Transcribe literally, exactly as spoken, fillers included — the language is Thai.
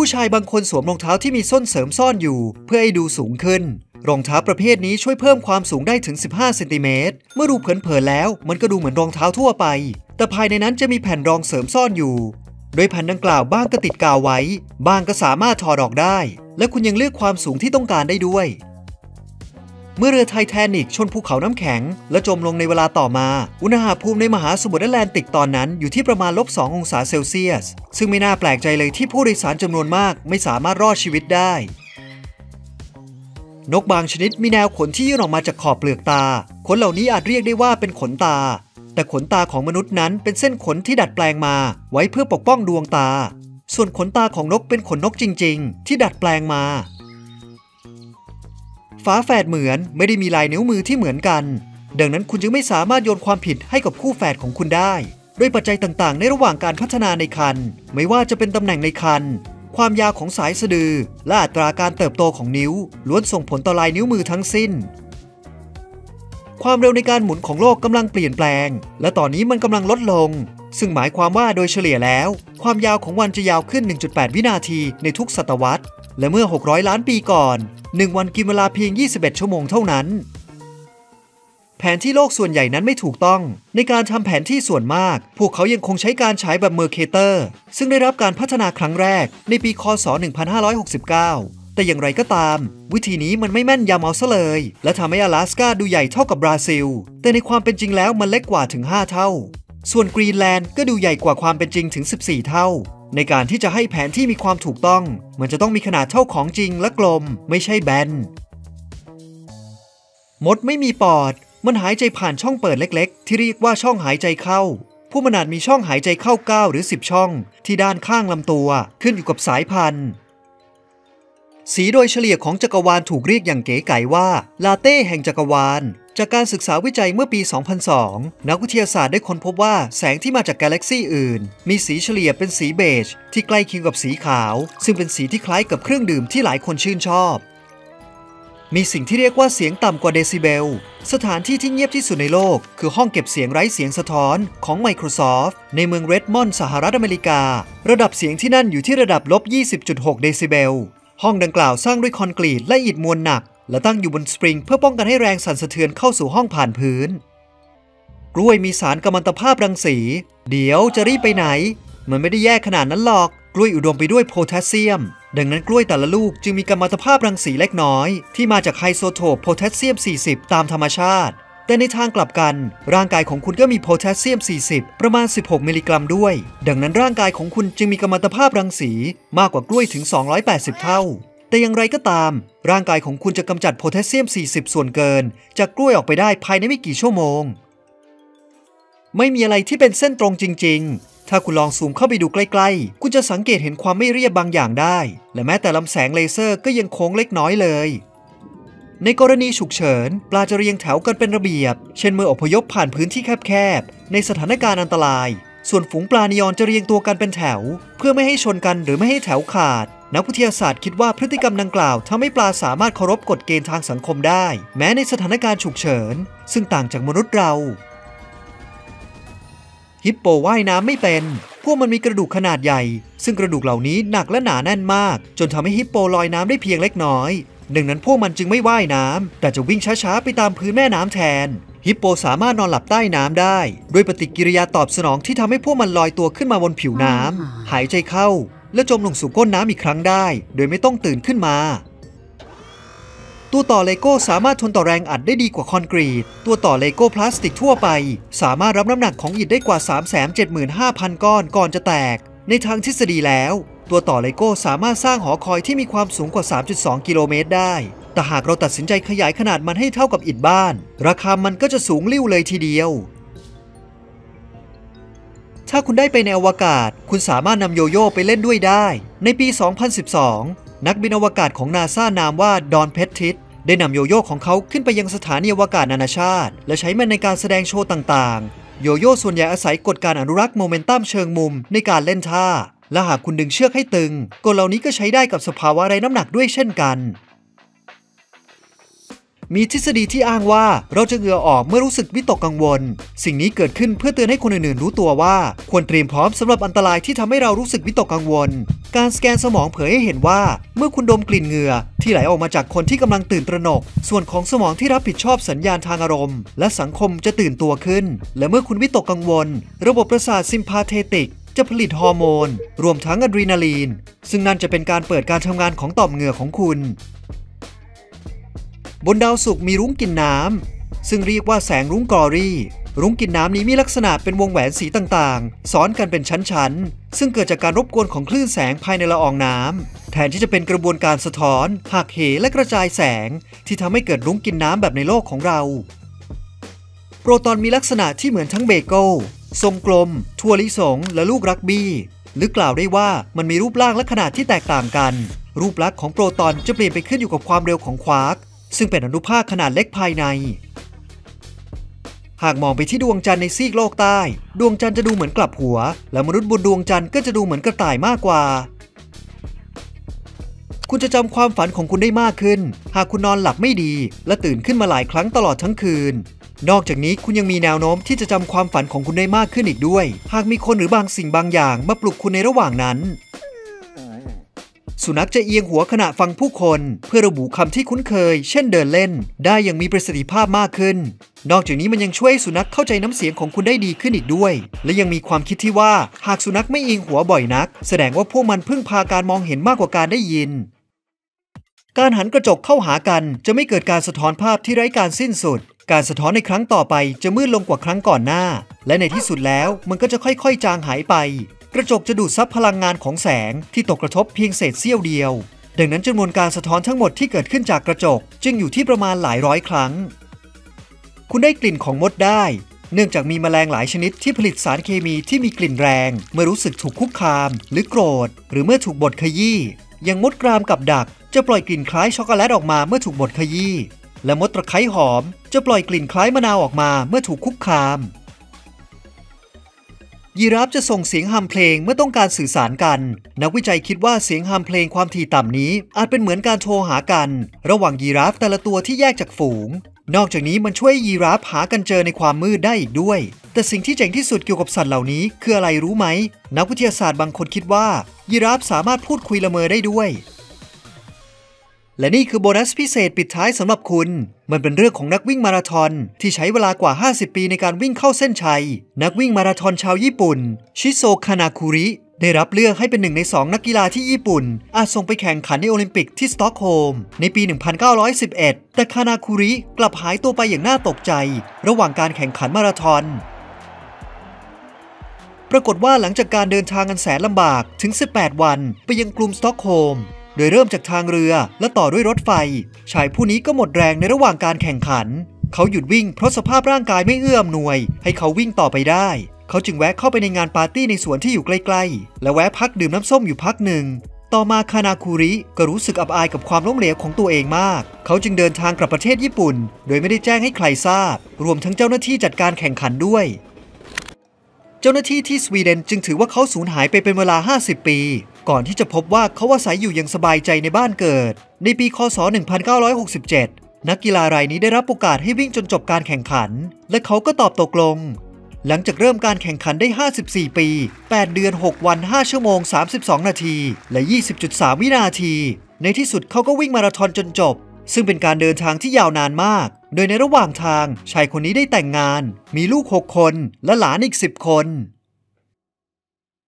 ผู้ชายบางคนสวมรองเท้าที่มีส้นเสริมซ่อนอยู่เพื่อให้ดูสูงขึ้นรองเท้าประเภทนี้ช่วยเพิ่มความสูงได้ถึงสิบห้าเซนติเมตรเมื่อดูเผินๆแล้วมันก็ดูเหมือนรองเท้าทั่วไปแต่ภายในนั้นจะมีแผ่นรองเสริมซ่อนอยู่โดยแผ่นดังกล่าวบ้างก็ติดกาวไว้บ้างก็สามารถถอดออกได้และคุณยังเลือกความสูงที่ต้องการได้ด้วยเมื่อเรือไททานิคชนภูเขาน้ำแข็งและจมลงในเวลาต่อมาอุณหภูมิในมหาสมุทรแอตแลนติกตอนนั้นอยู่ที่ประมาณลบสององศาเซลเซียสซึ่งไม่น่าแปลกใจเลยที่ผู้โดยสารจำนวนมากไม่สามารถรอดชีวิตได้นกบางชนิดมีแนวขนที่ยื่นออกมาจากขอบเปลือกตาขนเหล่านี้อาจเรียกได้ว่าเป็นขนตาแต่ขนตาของมนุษย์นั้นเป็นเส้นขนที่ดัดแปลงมาไว้เพื่อปกป้องดวงตาส่วนขนตาของนกเป็นขนนกจริงๆที่ดัดแปลงมาฝาแฝดเหมือนไม่ได้มีลายนิ้วมือที่เหมือนกันดังนั้นคุณจึงไม่สามารถโยนความผิดให้กับคู่แฝดของคุณได้ด้วยปัจจัยต่างๆในระหว่างการพัฒนาในครรภ์ไม่ว่าจะเป็นตำแหน่งในครรภ์ความยาวของสายสะดือและอัตราการเติบโตของนิ้วล้วนส่งผลต่อลายนิ้วมือทั้งสิ้นความเร็วในการหมุนของโลกกำลังเปลี่ยนแปลงและตอนนี้มันกำลังลดลงซึ่งหมายความว่าโดยเฉลี่ยแล้วความยาวของวันจะยาวขึ้น หนึ่งจุดแปด วินาทีในทุกศตวรรษและเมื่อหกร้อยล้านปีก่อนหนึ่งวันกินเวลาเพียงยี่สิบเอ็ดชั่วโมงเท่านั้นแผนที่โลกส่วนใหญ่นั้นไม่ถูกต้องในการทำแผนที่ส่วนมากพวกเขายังคงใช้การฉายแบบเมอร์เคเตอร์ซึ่งได้รับการพัฒนาครั้งแรกในปีค.ศ. หนึ่งพันห้าร้อยหกสิบเก้าแต่อย่างไรก็ตามวิธีนี้มันไม่แม่นยำเอาซะเลยและทำให้阿拉สกาดูใหญ่เท่ากับบราซิลแต่ในความเป็นจริงแล้วมันเล็กกว่าถึงห้าเท่าส่วนกรีนแลนด์ก็ดูใหญ่กว่าความเป็นจริงถึงสิบสี่เท่าในการที่จะให้แผนที่มีความถูกต้องมันจะต้องมีขนาดเท่าของจริงและกลมไม่ใช่แบนมดไม่มีปอดมันหายใจผ่านช่องเปิดเล็กๆที่เรียกว่าช่องหายใจเข้าผู้มันอาจมีช่องหายใจเข้าเก้าหรือสิบช่องที่ด้านข้างลำตัวขึ้นอยู่กับสายพันธุ์สีโดยเฉลี่ยของจักรวาลถูกเรียกอย่างเก๋ไก๋ว่าลาเต้แห่งจักรวาลจากการศึกษาวิจัยเมื่อปี สองพันสอง นักวิทยาศาสตร์ได้ค้นพบว่าแสงที่มาจากกาแล็กซีอื่นมีสีเฉลี่ยเป็นสีเบจที่ใกล้เคียงกับสีขาวซึ่งเป็นสีที่คล้ายกับเครื่องดื่มที่หลายคนชื่นชอบมีสิ่งที่เรียกว่าเสียงต่ำกว่าเดซิเบลสถานที่ที่เงียบที่สุดในโลกคือห้องเก็บเสียงไร้เสียงสะท้อนของ Microsoft ในเมืองเรดมอนด์สหรัฐอเมริการะดับเสียงที่นั่นอยู่ที่ระดับ ลบ ยี่สิบจุดหก เดซิเบลห้องดังกล่าวสร้างด้วยคอนกรีตและอิฐมวลหนักและตั้งอยู่บนสปริงเพื่อป้องกันให้แรงสั่นสะเทือนเข้าสู่ห้องผ่านพื้นกล้วยมีสารกัมมันตภาพรังสีเดี๋ยวจะรีบไปไหนมันไม่ได้แย่ขนาดนั้นหรอกกล้วยอุดมไปด้วยโพแทสเซียมดังนั้นกล้วยแต่ละลูกจึงมีกัมมันตภาพรังสีเล็กน้อยที่มาจากไฮโซโทปโพแทสเซียมสี่สิบตามธรรมชาติแต่ในทางกลับกันร่างกายของคุณก็มีโพแทสเซียมสี่สิบประมาณสิบหกมิลลิกรัมด้วยดังนั้นร่างกายของคุณจึงมีกัมมันตภาพรังสีมากกว่ากล้วยถึงสองร้อยแปดสิบเท่าแต่อย่างไรก็ตามร่างกายของคุณจะกำจัดโพแทสเซียมสี่สิบส่วนเกินจากกล้วยออกไปได้ภายในไม่กี่ชั่วโมงไม่มีอะไรที่เป็นเส้นตรงจริงๆถ้าคุณลองซูมเข้าไปดูใกล้ๆคุณจะสังเกตเห็นความไม่เรียบบางอย่างได้และแม้แต่ลำแสงเลเซอร์ก็ยังโค้งเล็กน้อยเลยในกรณีฉุกเฉินปลาจะเรียงแถวกันเป็นระเบียบเช่นเมื่ออพยพผ่านพื้นที่แคบๆในสถานการณ์อันตรายส่วนฝูงปลานีออนจะเรียงตัวกันเป็นแถวเพื่อไม่ให้ชนกันหรือไม่ให้แถวขาดนักวิทยาศาสตร์คิดว่าพฤติกรรมดังกล่าวทำให้ปลาสามารถเคารพกฎเกณฑ์ทางสังคมได้แม้ในสถานการณ์ฉุกเฉินซึ่งต่างจากมนุษย์เราฮิปโปว่ายน้ำไม่เป็นพวกมันมีกระดูกขนาดใหญ่ซึ่งกระดูกเหล่านี้หนักและหนาแน่นมากจนทำให้ฮิปโปลอยน้ำได้เพียงเล็กน้อยดังนั้นพวกมันจึงไม่ว่ายน้ำแต่จะวิ่งช้าๆไปตามพื้นแม่น้ำแทนฮิปโปสามารถนอนหลับใต้น้ำได้ด้วยปฏิกิริยาตอบสนองที่ทำให้พวกมันลอยตัวขึ้นมาบนผิวน้ำหายใจเข้าและจมลงสู่ก้นน้ำอีกครั้งได้โดยไม่ต้องตื่นขึ้นมาตัวต่อเลโก้สามารถทนต่อแรงอัดได้ดีกว่าคอนกรีตตัวต่อเลโก้พลาสติกทั่วไปสามารถรับน้ำหนักของอิฐได้กว่า สามแสนเจ็ดหมื่นห้าพัน ก้อนก่อนจะแตกในทางทฤษฎีแล้วตัวต่อเลโก้สามารถสร้างหอคอยที่มีความสูงกว่า สามจุดสอง กิโลเมตรได้แต่หากเราตัดสินใจขยายขนาดมันให้เท่ากับอิฐบ้านราคามันก็จะสูงลิ่วเลยทีเดียวถ้าคุณได้ไปในอวกาศคุณสามารถนำโยโย่ไปเล่นด้วยได้ในปี สองพันสิบสอง นักบินอวกาศของ นาซ่า นามว่าดอนเพตติสได้นำโยโย่ของเขาขึ้นไปยังสถานีอวกาศนานาชาติและใช้มันในการแสดงโชว์ต่างๆโยโย่ส่วนใหญ่อาศัยกฎการอนุรักษ์โมเมนตัมเชิงมุมในการเล่นท่าและหากคุณดึงเชือกให้ตึงกฎเหล่านี้ก็ใช้ได้กับสภาวะไร้น้ำหนักด้วยเช่นกันมีทฤษฎีที่อ้างว่าเราจะเหงื่อออกเมื่อรู้สึกวิตกกังวลสิ่งนี้เกิดขึ้นเพื่อเตือนให้คนอื่นๆรู้ตัวว่าควรเตรียมพร้อมสำหรับอันตรายที่ทำให้เรารู้สึกวิตกกังวลการสแกนสมองเผยให้เห็นว่าเมื่อคุณดมกลิ่นเหงื่อที่ไหลออกมาจากคนที่กำลังตื่นตระหนกส่วนของสมองที่รับผิดชอบสัญญาณทางอารมณ์และสังคมจะตื่นตัวขึ้นและเมื่อคุณวิตกกังวลระบบประสาทซิมพาเทติกจะผลิตฮอร์โมนรวมทั้งอะดรีนาลีนซึ่งนั่นจะเป็นการเปิดการทำงานของต่อมเหงื่อของคุณบนดาวศุกร์มีรุ้งกินน้ำซึ่งเรียกว่าแสงรุ้งกอรี่รุ้งกินน้ำนี้มีลักษณะเป็นวงแหวนสีต่างๆซ้อนกันเป็นชั้นๆซึ่งเกิดจากการรบกวนของคลื่นแสงภายในละอองน้ำแทนที่จะเป็นกระบวนการสะท้อนหักเหและกระจายแสงที่ทำให้เกิดรุ้งกินน้ำแบบในโลกของเราโปรตอนมีลักษณะที่เหมือนทั้งเบเกิลทรงกลมถั่วลิสงและลูกรักบี้หรือกล่าวได้ว่ามันมีรูปร่างและขนาดที่แตกต่างกันรูปลักษณ์ของโปรตอนจะเปลี่ยนไปขึ้นอยู่กับความเร็วของควาร์กซึ่งเป็นอนุภาคขนาดเล็กภายในหากมองไปที่ดวงจันทร์ในซีกโลกใต้ดวงจันทร์จะดูเหมือนกลับหัวและมนุษย์บนดวงจันทร์ก็จะดูเหมือนกระต่ายมากกว่าคุณจะจำความฝันของคุณได้มากขึ้นหากคุณนอนหลับไม่ดีและตื่นขึ้นมาหลายครั้งตลอดทั้งคืนนอกจากนี้คุณยังมีแนวโน้มที่จะจำความฝันของคุณได้มากขึ้นอีกด้วยหากมีคนหรือบางสิ่งบางอย่างมาปลุกคุณในระหว่างนั้นสุนัขจะเอียงหัวขณะฟังผู้คนเพื่อระบุคำที่คุ้นเคยเช่นเดินเล่นได้อย่างมีประสิทธิภาพมากขึ้นนอกจากนี้มันยังช่วยสุนัขเข้าใจน้ำเสียงของคุณได้ดีขึ้นอีกด้วยและยังมีความคิดที่ว่าหากสุนัขไม่เอียงหัวบ่อยนักแสดงว่าพวกมันพึ่งพาการมองเห็นมากกว่าการได้ยินการหันกระจกเข้าหากันจะไม่เกิดการสะท้อนภาพที่ไร้การสิ้นสุดการสะท้อนในครั้งต่อไปจะมืดลงกว่าครั้งก่อนหน้าและในที่สุดแล้วมันก็จะค่อยๆจางหายไปกระจกจะดูดซับพลังงานของแสงที่ตกกระทบเพียงเศษเสี้ยวเดียวดังนั้นจำนวนการสะท้อนทั้งหมดที่เกิดขึ้นจากกระจกจึงอยู่ที่ประมาณหลายร้อยครั้งคุณได้กลิ่นของมดได้เนื่องจากมีแมลงหลายชนิดที่ผลิตสารเคมีที่มีกลิ่นแรงเมื่อรู้สึกถูกคุกคามหรือโกรธหรือเมื่อถูกบดขยี้อย่างมดกรามกับดักจะปล่อยกลิ่นคล้ายช็อกโกแลตออกมาเมื่อถูกบดขยี้และมดตะไคร้หอมจะปล่อยกลิ่นคล้ายมะนาวออกมาเมื่อถูกคุกคามยีราฟจะส่งเสียงฮัมเพลงเมื่อต้องการสื่อสารกันนักวิจัยคิดว่าเสียงฮัมเพลงความถี่ต่ำนี้อาจเป็นเหมือนการโทรหากันระหว่างยีราฟแต่ละตัวที่แยกจากฝูงนอกจากนี้มันช่วยยีราฟหากันเจอในความมืดได้อีกด้วยแต่สิ่งที่เจ๋งที่สุดเกี่ยวกับสัตว์เหล่านี้คืออะไรรู้ไหมนักวิทยาศาสตร์บางคนคิดว่ายีราฟสามารถพูดคุยละเมอได้ด้วยและนี่คือโบนัสพิเศษปิดท้ายสำหรับคุณมันเป็นเรื่องของนักวิ่งมาราธอนที่ใช้เวลากว่าห้าสิบปีในการวิ่งเข้าเส้นชัยนักวิ่งมาราธอนชาวญี่ปุ่นชิโซคานาคุริได้รับเลือกให้เป็นหนึ่งในสองนักกีฬาที่ญี่ปุ่นอาจส่งไปแข่งขันในโอลิมปิกที่สต็อกโฮล์มในปีหนึ่งพันเก้าร้อยสิบเอ็ดแต่คานาคุริกลับหายตัวไปอย่างน่าตกใจระหว่างการแข่งขันมาราธอนปรากฏว่าหลังจากการเดินทางอันแสนลำบากถึงสิบแปดวันไปยังกรุงสต็อกโฮล์มโดยเริ่มจากทางเรือและต่อด้วยรถไฟชายผู้นี้ก็หมดแรงในระหว่างการแข่งขันเขาหยุดวิ่งเพราะสภาพร่างกายไม่เอื้ออำนวยให้เขาวิ่งต่อไปได้เขาจึงแวะเข้าไปในงานปาร์ตี้ในสวนที่อยู่ใกล้ๆและแวะพักดื่มน้ำส้มอยู่พักหนึ่งต่อมาคานาคุริก็รู้สึกอับอายกับความล้มเหลวของตัวเองมากเขาจึงเดินทางกลับประเทศญี่ปุ่นโดยไม่ได้แจ้งให้ใครทราบรวมทั้งเจ้าหน้าที่จัดการแข่งขันด้วยเจ้าหน้าที่ที่สวีเดนจึงถือว่าเขาสูญหายไปเป็นเวลาห้าสิบปีก่อนที่จะพบว่าเขาอาศัยอยู่อย่างสบายใจในบ้านเกิดในปีค.ศ.หนึ่งพันเก้าร้อยหกสิบเจ็ดนักกีฬารายนี้ได้รับโอกาสให้วิ่งจนจบการแข่งขันและเขาก็ตอบตกลงหลังจากเริ่มการแข่งขันได้ห้าสิบสี่ปีแปดเดือนหกวันห้าชั่วโมงสามสิบสองนาทีและ ยี่สิบจุดสาม วินาทีในที่สุดเขาก็วิ่งมาราธอนจนจบซึ่งเป็นการเดินทางที่ยาวนานมากโดยในระหว่างทางชายคนนี้ได้แต่งงานมีลูกหกคนและหลานอีกสิบคน